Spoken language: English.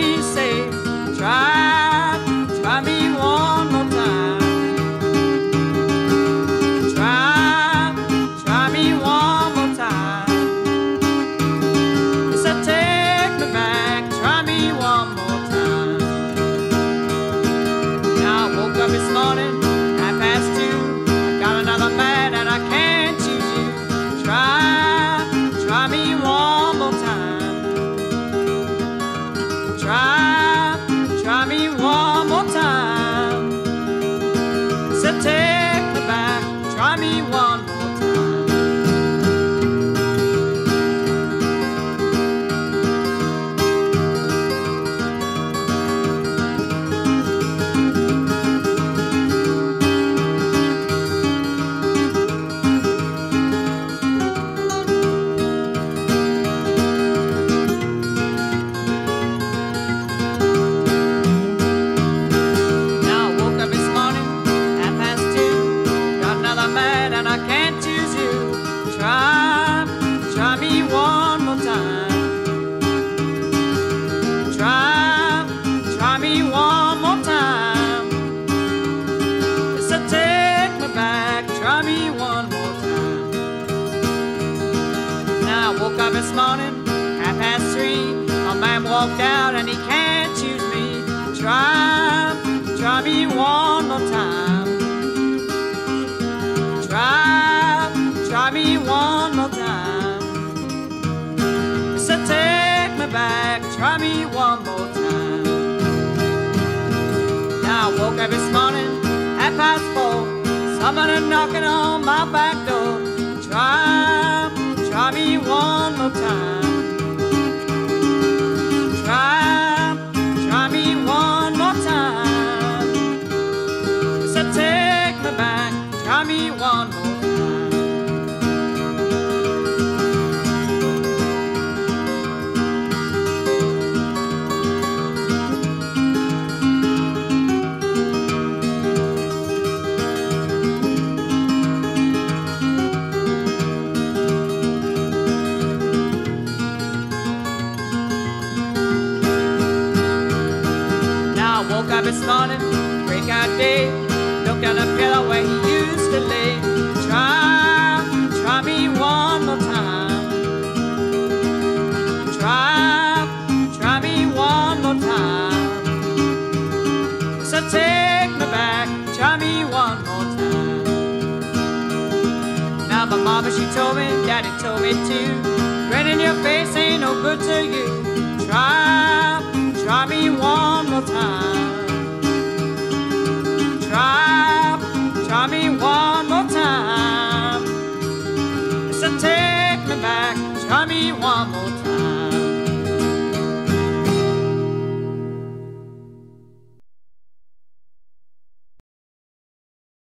me say, try me one more time. Try me one more time. He said, take me back, try me one more time. Now I woke up this morning, 2:30. I got another man and I can't choose you. Try me one more time. Try me one more time. So take me back, try me one more time. And I can't choose you. Try me one more time. Try me one more time. So take me back, try me one more time. Now I woke up this morning, 3:30. A man walked out and he can't choose me. Try me one more time. Try me one more time. So take me back, try me one more time. Now I woke up this morning, 4:30. Somebody knocking on my back door. Try me one more time. Try me one more time. So take me back, try me one more time. Woke up this morning, break out day, looked at the pillow where he used to lay. Try me one more time. Try me one more time. So take me back, try me one more time. Now my mama, she told me, daddy told me too, red in your face ain't no good to you. Try me one more time. Try me one more time. So take me back, try me one more time.